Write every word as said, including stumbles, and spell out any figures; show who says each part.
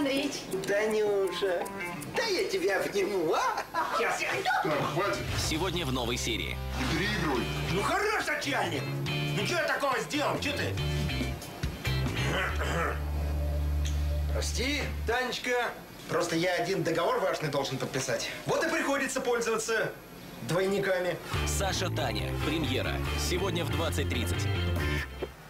Speaker 1: Андреевич.
Speaker 2: Танюша, да я тебя обниму, а?
Speaker 3: Сейчас я...
Speaker 4: Так, хватит.
Speaker 5: Сегодня в новой серии.
Speaker 4: Не переигрывай.
Speaker 3: Ну хорош, начальник! Ну что я такого сделал? Что ты?
Speaker 2: Прости, Танечка.
Speaker 3: Просто я один договор важный должен подписать. Вот и приходится пользоваться двойниками.
Speaker 5: Саша Таня. Премьера. Сегодня в двадцать тридцать.